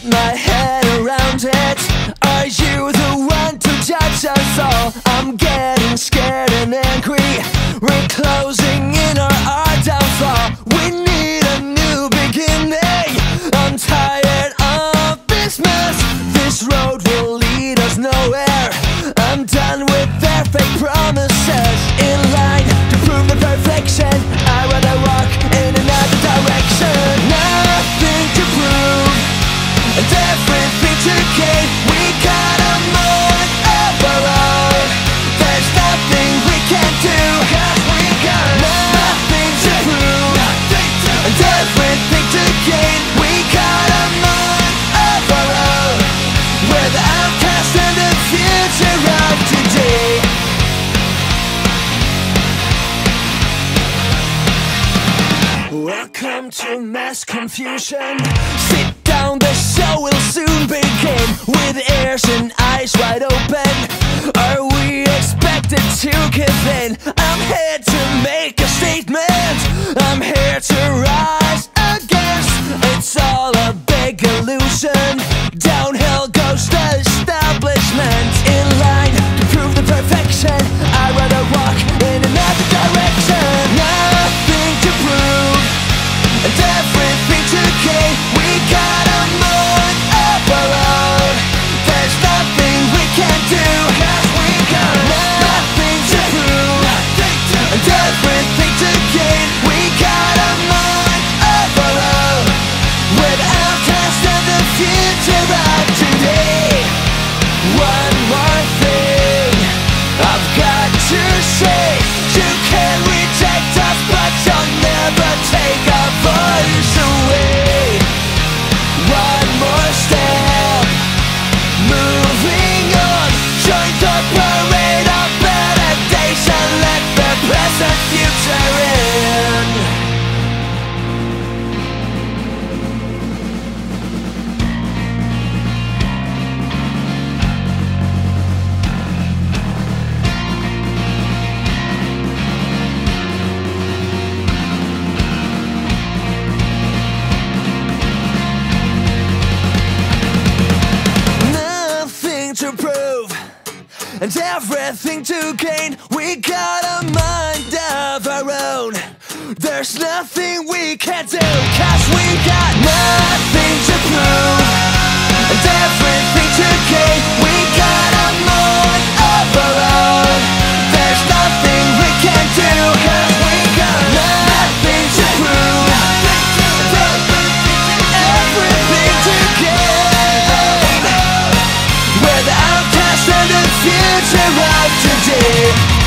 my head around it. Are you the one to judge us all? I'm getting scared and angry. We're closing in on our downfall. We need a new beginning. I'm tired of this mess. This road will lead us nowhere. I'm done with their fake promises. In line to prove the perfection, I rather walk in another direction. Nothing to prove and everything to gain. We got a moment of our own. There's nothing we can do, 'cause we got nothing to prove and everything to gain. We got a moment of our own. We're the outcast and the future of today. Welcome to mass confusion. Sit down, the show will soon begin. With ears and eyes wide open, are we expected to give in? I'm here to make a statement. I'm here to rise against. It's all a big illusion. Downhill goes the establishment. In line to prove the perfection, I'd rather walk in another direction. Nothing to prove and everything to gain. We got a moment of our own. There's nothing we can do, 'cause we got nothing to prove and everything to gain. We got a moment of our own. We're the outcast and the future of today. One more thing I've got to say. You can reject us, but you'll never take our voice away. One more step, moving on. Join the parade of better days and let the present future in. To prove and everything to gain. We got a mind of our own. There's nothing we can't do, 'cause we got nothing to prove and everything to gain. We got a mind of our own. There's nothing we can do, 'cause we got nothing to prove and everything to gain. We're the outcast and the future of today.